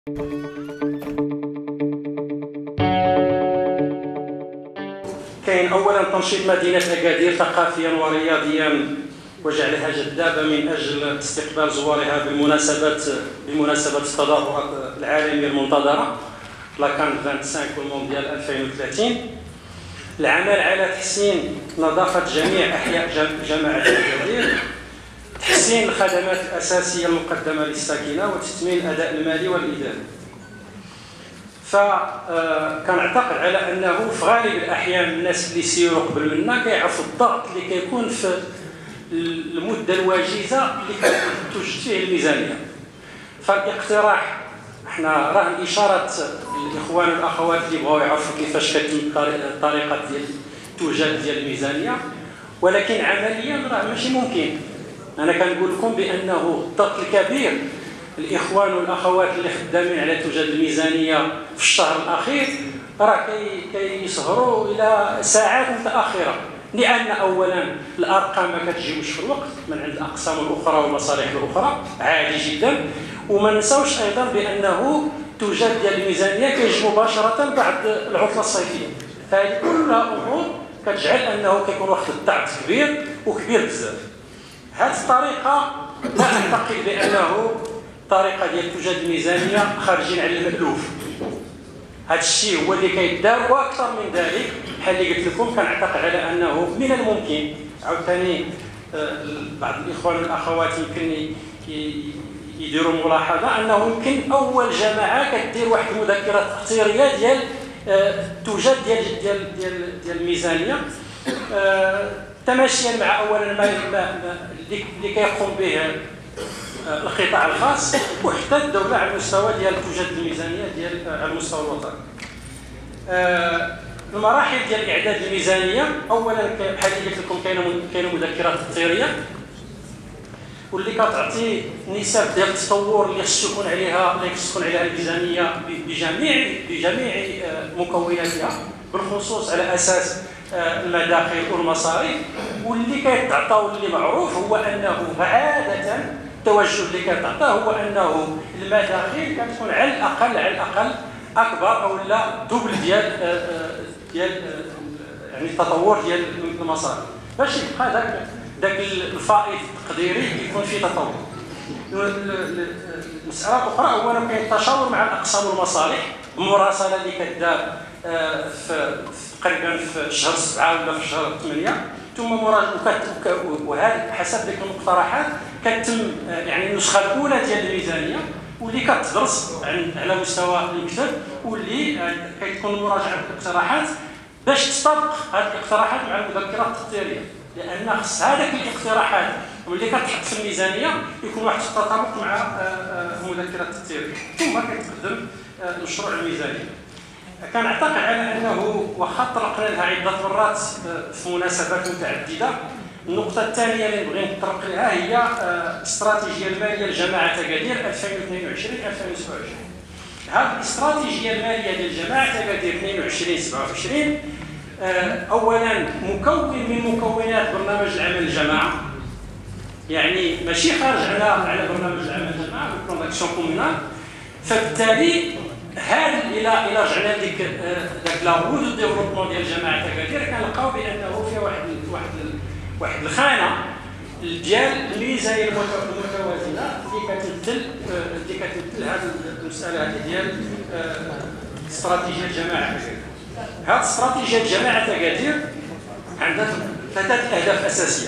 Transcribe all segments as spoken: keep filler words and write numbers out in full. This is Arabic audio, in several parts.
كاين اولا تنشيط مدينه اكادير ثقافيا ورياضيا وجعلها جذابه من اجل استقبال زوارها بالمناسبات بمناسبه التظاهرات العالميه المنتظره لاكان خمسة وعشرين والمونديال ألفين وثلاثين. العمل على تحسين نظافه جميع احياء جماعه اكادير، تحسين الخدمات الاساسيه المقدمه للساكنه، وتثمين الاداء المالي والاداري. فكنعتقد على انه في غالب الاحيان الناس اللي سيروا قبل منا كيعرفوا الضغط اللي كيكون في المده الوجيزه اللي كتوجد فيه الميزانيه. فالاقتراح احنا راه الاشارات الاخوان والاخوات اللي بغاو يعرفوا كيفاش كتم الطريقه ديال توجد ديال الميزانيه، ولكن عمليا راه ماشي ممكن. انا كنقول لكم بانه الضغط الكبير الاخوان والاخوات اللي خدامين على توجد الميزانيه في الشهر الاخير راه كيسهروا الى ساعات متاخره، لان اولا الارقام ما كتجيوش في الوقت من عند الاقسام الاخرى والمصالح الاخرى عادي جدا. وما نساوش ايضا بانه توجد ديال الميزانيه كيجي مباشره بعد العطله الصيفيه. فهذه كلها امور كتجعل انه كيكون واحد الضغط كبير وكبير بزاف. هذه الطريقه لا اعتقد بانه الطريقه ديال توجد الميزانيه خارجين على المألوف. هذا الشيء هو اللي كيدار، واكثر من ذلك بحال اللي قلت لكم كنعتقد على انه من الممكن عاوتاني بعض الاخوان والاخوات يمكن يديروا ملاحظه انه يمكن اول جماعه كدير واحد المذكره تقريريه ديال توجد ديال ديال ديال ديال الميزانيه تماشيا مع اولا ما اللي كيقوم به القطاع الخاص وحتى الدوله على المستوى ديال توجد الميزانيه ديال على المستوى الوطني. المراحل ديال اعداد الميزانيه اولا بحال اللي قلت لكم كاينه كاينه مذكرات تقريريه واللي كتعطي نسب ديال التطور اللي خص يكون عليها اللي خص تكون عليها الميزانيه بجميع بجميع مكوناتها، بالخصوص على اساس المداخل والمصاريف. واللي كيتعطى واللي معروف هو انه عاده التوجه اللي كتعطى هو انه المداخل كتكون على الاقل على الاقل اكبر او لا دوبل ديال ديال يعني التطور ديال المصاريف، باش يبقى ذاك ذاك الفائض التقديري يكون فيه تطور. المساله الاخرى هو انه كاين التشاور مع الاقسام والمصالح، المراسله اللي كدار في تقريبا في شهر سبعه ولا في شهر ثمانيه، ثم مراجعه وهذا حسب ذيك المقترحات كتم يعني النسخه الاولى ديال الميزانيه واللي كتدرس على مستوى المكتب، واللي كتكون مراجعه الاقتراحات باش تطبق هذه الاقتراحات مع المذكرات التقديريه، لان خص هذاك الاقتراحات واللي كتحط في الميزانيه يكون واحد التطابق مع المذكرات التقديريه ثم كتقدم مشروع الميزانيه. كنعتقد على انه واخا طرقنا لها عده مرات في مناسبات متعدده، النقطه الثانيه اللي نبغي نطرق لها هي الاستراتيجيه الماليه لجماعه اكادير ألفين واثنين وعشرين ألفين وسبعة وعشرين. هذه الاستراتيجيه الماليه ديال جماعه اكادير اثنين وعشرين سبعة وعشرين اولا مكون من مكونات برنامج العمل الجماعه، يعني ماشي خارج على على برنامج العمل الجماعه بلان داكسيون كومونال. فبالتالي هذا الى الى رجعنا لديك داك لا رود دو ديفلوبمون ديال جماعه اكادير كنلقاو بانه فيها واحد واحد واحد الخانه ديال الميزانيه المتوازنه اللي كتمثل اللي كتمثل هذه المساله هذه ديال استراتيجيه جماعه اكادير. هذه استراتيجيه جماعه اكادير عندها ثلاثه اهداف اساسيه.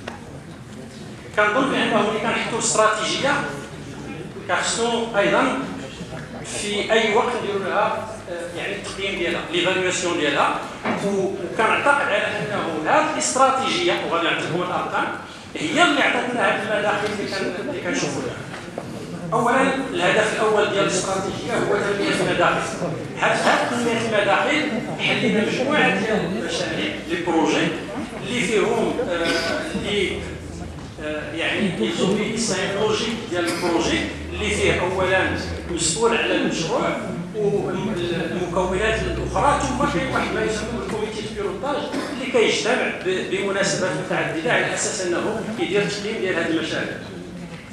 كنظن بانه ملي كنحطوا استراتيجيه كخصو ايضا في اي وقت نديروا لها يعني التقييم ديالها ليفالواسيون ديالها، وكنعتقد على انه هذه الاستراتيجيه وغادي نعطيكم الارقام هي اللي عطاتنا هذه المداخل اللي كنشوفوا لها. اولا الهدف الاول ديال الاستراتيجيه هو تنميه المداخل. هذه تنميه المداخل حلينا مجموعه ديال المشاريع لي بروجي اللي فيهم اللي يعني ليزوبيس لوجيك ديال البروجي اللي فيه اولا مسؤول على المشروع والمكونات الاخرى، ثم كاين واحد ما يسمى الكوميتي بيروتاج اللي كيجتمع بمناسبات متعدده على اساس انه يدير تقييم ديال هذه المشاريع.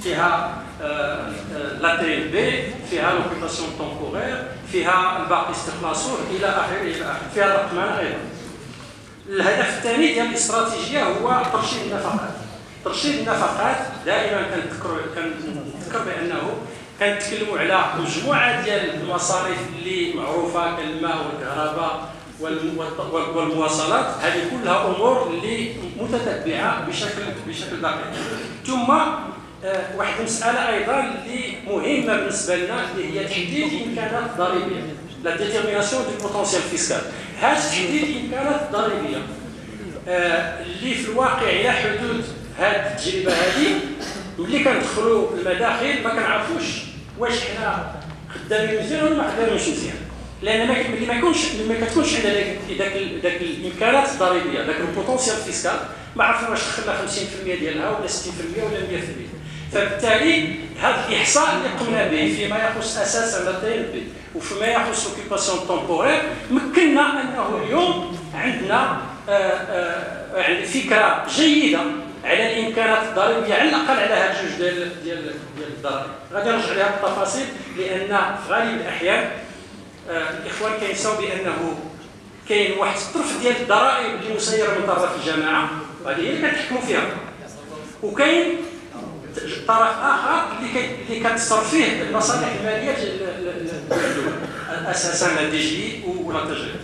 فيها لا تي ال بي، فيها لوكيباسيون تومبورير، فيها الباقي استخلاصوه الى اخره الى اخره، فيها الرقمنه ايضا. الهدف الثاني ديال الاستراتيجيه هو ترشيد النفقات. ترشيد النفقات دائما كنذكر كنذكر بانه كنتكلموا على مجموعه ديال المصاريف اللي معروفه كالماء والكهرباء والمواصلات، هذه كلها امور اللي متتبعه بشكل بشكل دقيق. ثم آه واحد المساله ايضا اللي مهمه بالنسبه لنا اللي هي تحديد الامكانات الضريبيه، لا ديتيرميناسيون دو بوتونسيال فيسكال. هذا تحديد الامكانات الضريبيه آه اللي في الواقع الى حدود هذه التجربه هذه ملي كندخلوا المداخل ما كنعرفوش واش حنا خدامين مزيان ولا ما خدامينش مزيان، لان ملي ما يكونش ما كتكونش عندنا داك داك الامكانات الضريبيه، داك البوتونسيال فيسكال، ما عرفنا واش دخلنا خمسين بالمئة ديالها ولا ستين بالمئة ولا مئة بالمئة. فبالتالي هذا الاحصاء اللي قمنا به فيما يخص اساسا لا تي ال بي وفيما يخص لوكيباسيون تومبورير مكننا انه اليوم عندنا يعني فكره جيده على الامكانات الضريبيه على الاقل على هذا الجوج ديال ديال ديال الضرائب. غادي نرجع لها بالتفاصيل لان في غالب الاحيان آه الاخوان كينساو بانه كاين واحد الطرف ديال الضرائب اللي مسيره من طرف الجماعه وهذه هي اللي كتحكموا فيها، وكاين طرف اخر اللي اللي كتصرف فيه المصالح الماليه للدول اساسا لا دي جي ولا تي جي.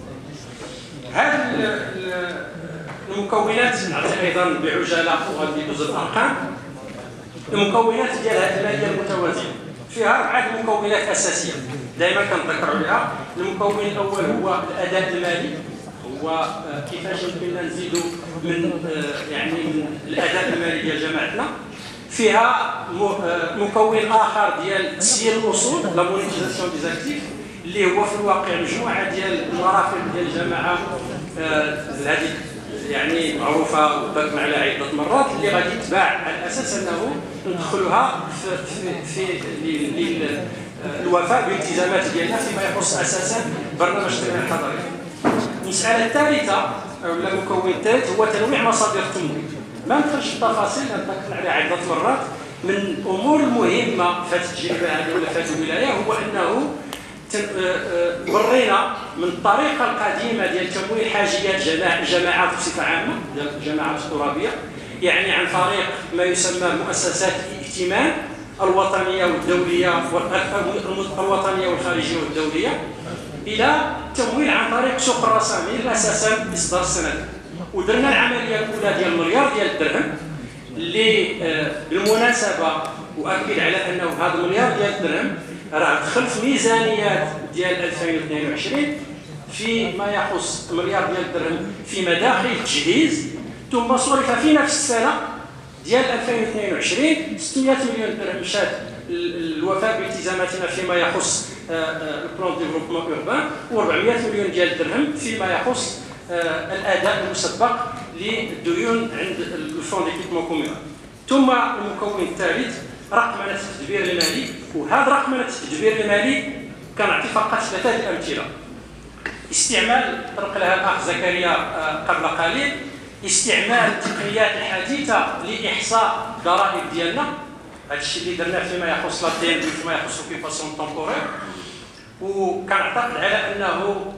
هذا المكونات نعطي ايضا بعجاله وغادي ندوز الارقام. المكونات ديال هذه الماليه المتوازنه فيها اربعه مكونات اساسيه دائما كنذكروا عليها. المكون الاول هو الاداء المالي، هو كيفاش يمكننا نزيدوا من يعني من الاداء المالي ديال جماعتنا. فيها مكون اخر ديال تسيير الاصول، لا مونيتيزاسيون دي زاكتيف، اللي هو في الواقع مجموعه ديال المرافق ديال الجماعه هذه يعني معروفه وذكرنا عليها عده مرات، اللي غادي تتباع على اساس انه ندخلوها في في الوفاء بالالتزامات ديالنا فيما يخص اساسا برنامج التنميه الحضريه. المساله الثالثه ولا المكون الثالث هو تنويع مصادر التمويل. ما ندخلش في التفاصيل ذكرنا عليها عده مرات. من الامور المهمه في هذه التجربه هذه ولا في هذه الولايه هو انه ورينا من الطريقه القديمه ديال تمويل حاجيات الجماعات بصفه عامه ديال الجماعات الترابيه، يعني عن طريق ما يسمى مؤسسات الائتمان الوطنيه والدوليه الوطنيه والخارجيه والدوليه، الى تمويل عن طريق سوق الرسامين اساسا اصدار السند. ودرنا العمليه الاولى ديال مليار ديال الدرهم اللي بالمناسبه اؤكد على انه هذا المليار ديال الدرهم راه دخل في ميزانيات ديال ألفين واثنين وعشرين فيما يخص مليار ديال الدرهم في مداخل التجهيز، ثم صرف في نفس السنه ديال ألفين واثنين وعشرين ستمئة مليون درهم مشات الوفاء بالتزاماتنا فيما يخص البلان ديفلوبمون اوربان، و400 مليون ديال الدرهم فيما يخص الاداء المسبق للديون عند الفون ديكيبمون كوميونال. ثم المكون الثالث رقمنه التدبير المالي، وهذا رقمنه التدبير المالي كنعطي فقط ثلاثه الامثله. استعمال طرق لها الاخ زكريا قبل قليل، استعمال التقنيات الحديثه لاحصاء الضرائب ديالنا، هذا الشيء اللي درناه فيما يخص لا تي ال بي فيما يخص لوكيباسيون تومبورير، وكنعتقد على انه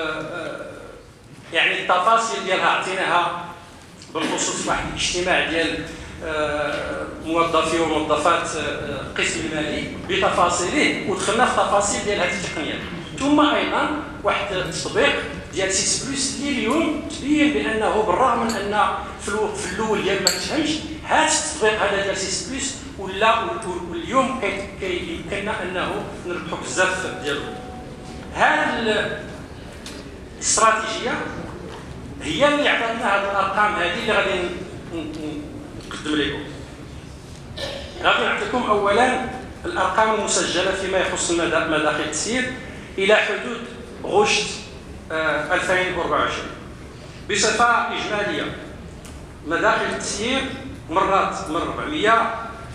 يعني التفاصيل ديالها عطيناها بالخصوص واحد الاجتماع ديال موظفي وموظفات القسم المالي بتفاصيله، ودخلنا في تفاصيل ديال هذه التقنيات. ثم ايضا واحد التطبيق ديال سيس بلس اللي اليوم تبين بانه بالرغم من ان في الاول ديال ما تفهمش هذا التطبيق هذا ديال سيس بلس ولا واليوم كيمكننا انه نربحوا بزاف ديالو. هذه الاستراتيجيه هي اللي عطاتنا هذه الارقام هذه اللي غادي نقدم لكم. غادي نعطيكم اولا الارقام المسجله فيما يخص مداخل التسيير الى حدود غشت ألفين وأربعة وعشرين. بصفه اجماليه مداخل التسيير مرات من أربعمئة،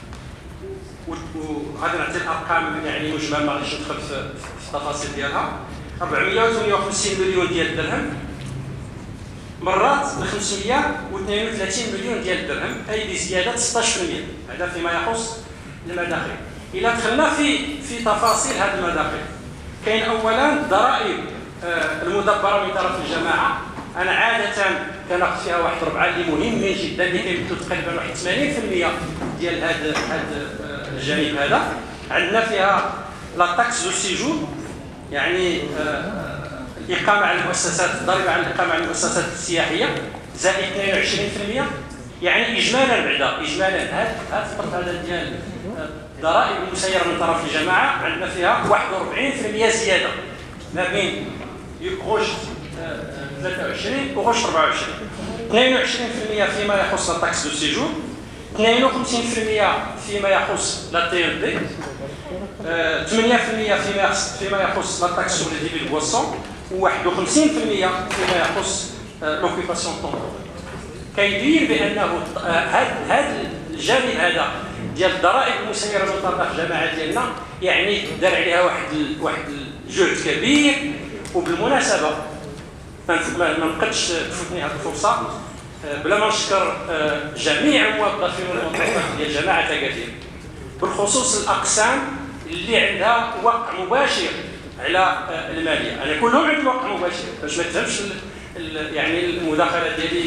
وغادي نعطي الارقام يعني مجمل ما غاديش ندخل في التفاصيل ديالها. أربعمئة وثمانية وخمسين مليون ديال الدرهم مرات ب خمسمئة واثنين وثلاثين مليون ديال الدرهم، اي بزياده ستة عشر بالمئة. هذا فيما يخص المداخل. إذا دخلنا في في تفاصيل هذه المداخل، كاين أولا ضرائب المدبرة من طرف الجماعة. أنا عادة كناخذ فيها واحد ربعة اللي مهمين جدا، اللي كيمثلوا تقريبا واحد ثمانين بالمئة ديال هذا هذا الجانب هذا. عندنا فيها لا تاكس دو سيجور، يعني الإقامة على المؤسسات، الضريبة على الإقامة على المؤسسات السياحية زائد اثنين وعشرين بالمئة. يعني إجمالا بعدا إجمالا هذا هذا الطرف هذا ديال الضرائب المسيرة من طرف الجماعة عندنا فيها واحد وأربعين بالمئة زيادة ما بين غوش ثلاثة وعشرين وغوش أربعة وعشرين. اثنين وعشرين بالمئة فيما يخص لا تاكس دو سيجور، اثنين وخمسين بالمئة فيما يخص لا تي ال دي، ثمانية بالمئة فيما يخص فيما يخص لا تاكس سور لي ديبي بواسون، وواحد وخمسين بالمئة فيما يخص لوكيباسيون طومبول. كيدير بانه هذا هذا الجانب هذا ديال الضرائب المسيره من طرف الجماعه ديالنا يعني دار عليها واحد واحد الجهد كبير. وبالمناسبه ما نقدش تفوتني هذه الفرصه بلا ما نشكر جميع الموظفين والموظفات ديال جماعه اكادير، بالخصوص الاقسام اللي عندها وقع مباشر على الماليه. انا كلهم عندي وقع مباشر باش ما تفهمش يعني المداخله ديالي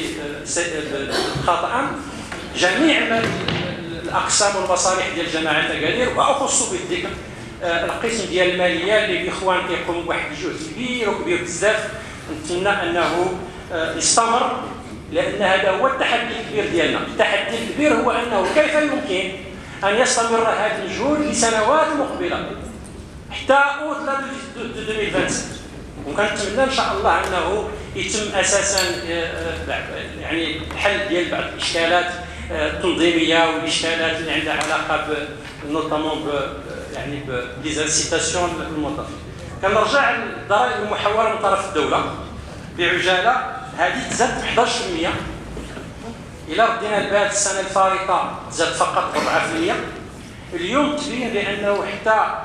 خاطئا. جميع الاقسام والمصالح ديال جماعه اكادير، واخص بالذكر القسم ديال الماليه اللي الاخوان كيقوموا بواحد الجهد كبير وكبير بزاف. نتمنى انه يستمر، لان هذا هو التحدي الكبير ديالنا. التحدي الكبير هو انه كيف يمكن ان يستمر هذا الجهد لسنوات مقبله حتى اوت ألفين وعشرين. وكنتمنى ان شاء الله انه يتم اساسا يعني الحل ديال بعض الاشكالات التنظيميه والاشكالات اللي عندها علاقه نوطامون يعني بليزانسيتاسيون للموظفين. كنرجع للضرائب المحوله من طرف الدوله بعجاله. هذه تزاد ب احد عشر بالمئة. الى ردينا البال السنه الفارطه تزاد فقط أربعة بالمئة. اليوم تبين بانه حتى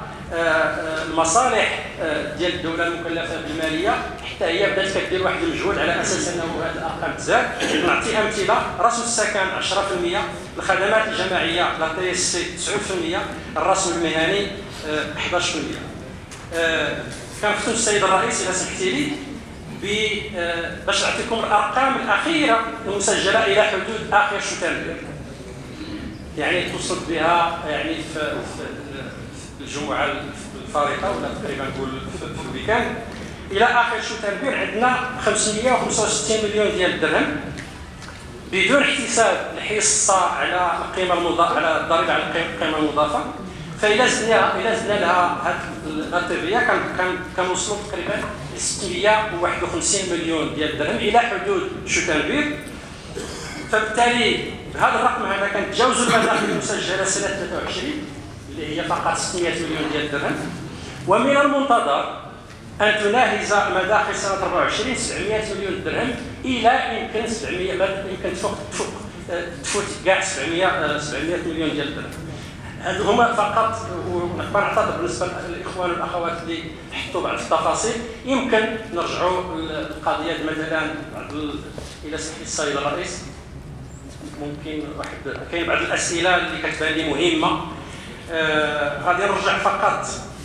المصالح ديال الدوله المكلفه بالماليه حتى هي بدات كدير واحد المجهود على اساس انه هذه الارقام تزاد. نعطي امثله: رسم السكن عشرة بالمئة، الخدمات الجماعيه لا تي اس سي تسعة بالمئة، الرسم المهني احد عشر بالمئة. كنختم السيد الرئيس اذا سمحتي لي باش نعطيكم الارقام الاخيره المسجله الى حدود اخر شتنبر، يعني توصلت بها يعني في, في الجمعه الفارطه ولا تقريبا نقول في الويكاند. الى اخر شتنبر عندنا خمسمئة وخمسة وستين مليون ديال الدرهم بدون احتساب الحصه على القيمه المضافه، على الضريبه على القيمه المضافه. فإلا زدنا إلا زدنا لها هذه التي كان كنوصلوا تقريبا ستمئة وواحد وخمسين مليون ديال الدرهم الى حدود شتنبر. فبالتالي بهذا الرقم هذا كنتجاوزوا المداخل المسجله سنه ثلاثة وعشرين اللي هي فقط ستمئة مليون ديال الدرهم. ومن المنتظر ان تناهز مداخل سنه أربعة وعشرين سبعمئة مليون درهم الى يمكن سبعمئة يمكن تفوق تفوق تفوت كاع سبعمئة مليون ديال الدرهم. هذو هما فقط، ونقدر نعتذر بالنسبه للاخوان والاخوات اللي حطوا بعض التفاصيل. يمكن نرجعوا للقضيه مثلا بعض الى سمح السيد الرئيس، ممكن واحد كاين بعض الاسئله اللي كتبان لي مهمه. آه غادي نرجع فقط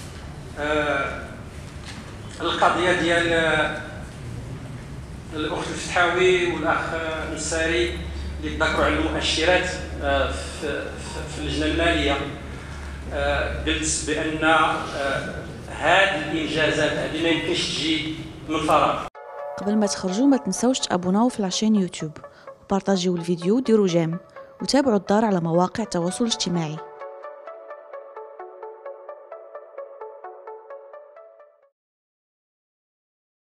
آه القضيه ديال الاخت الفتحاوي والاخ النساري اللي تذكروا على المؤشرات آه في في اللجنه الماليه. قلت بان هذه الانجازات هذه ما يمكنش تجي من فراغ. قبل ما تخرجوا ما تنسوش تابوناو في العشان يوتيوب وبارطاجيو الفيديو وديروا جيم وتابعوا الدار على مواقع التواصل الاجتماعي.